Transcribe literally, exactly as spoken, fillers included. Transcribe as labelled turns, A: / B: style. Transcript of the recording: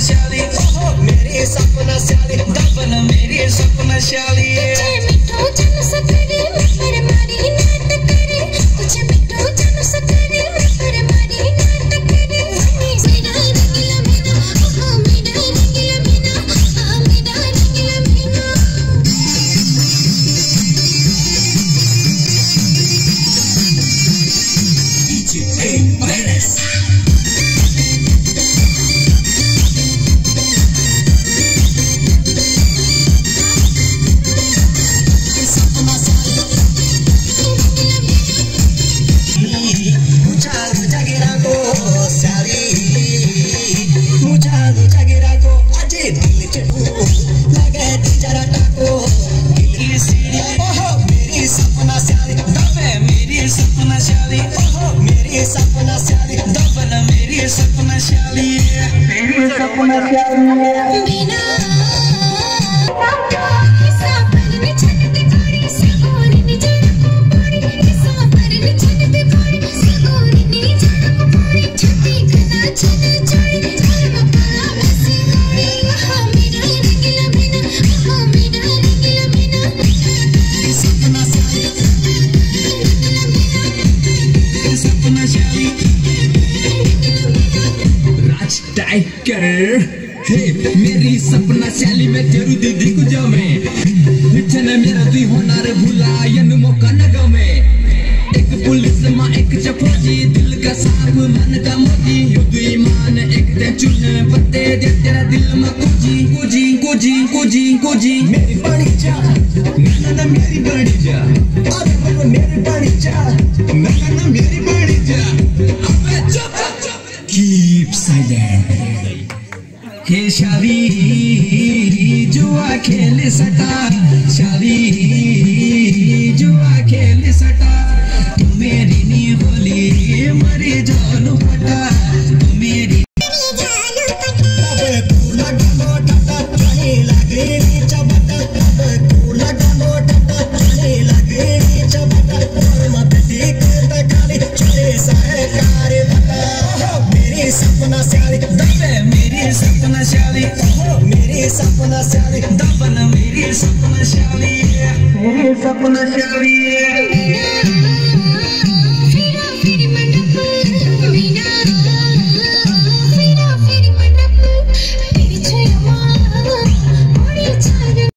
A: शाली, ओहो मेरी सपना शाली, दबन मेरी सपना शाली। तुझे मिठो जन सकरे मैं पर मारी नाट करे, तुझे मिठो जन सकरे मैं पर मारी नाट करे। मेरा रंगीला मीना, ओहो मेरा रंगीला मीना, आ मेरा रंगीला Meena. DJ virus tiger, hey मेरी सपना शैली में तेरू दीदी को जमे, मिठन मेरा दी होना रे भूला यन मौका न गमे। एक पुलिस मां एक चफौजी, दिल का साफ मन का मोजी, युद्ध ईमान एक ते चुन पत्ते दे तेरा दिल में कुजी कुजी कुजी कुजी कुजी। मेरी बड़ी जा ना ना मेरी बड़ी जा, अरे मेरी बड़ी जा ना ना मेरी बड़ी जा। अबे चुप कीप साइलेंट। हे शाली जुआ खेल सटा, शाली जुआ खेल सटा, तू मेरी नी बोली मरी जानो पटा, तू मेरी सपना शाली, दबे मेरी सपना शाली, ओहो मेरी सपना शाली, दबन मेरी सपना शाली, मेरी सपना शाली।